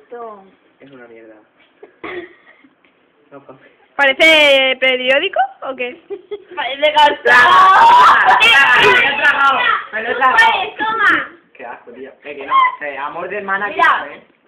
esto? Es una mierda. No, papi. ¿Parece periódico o qué? Parece cartón. Me lo he tragado. Toma. Qué asco, tío. Que no. Amor de hermana, Mira. ¿eh?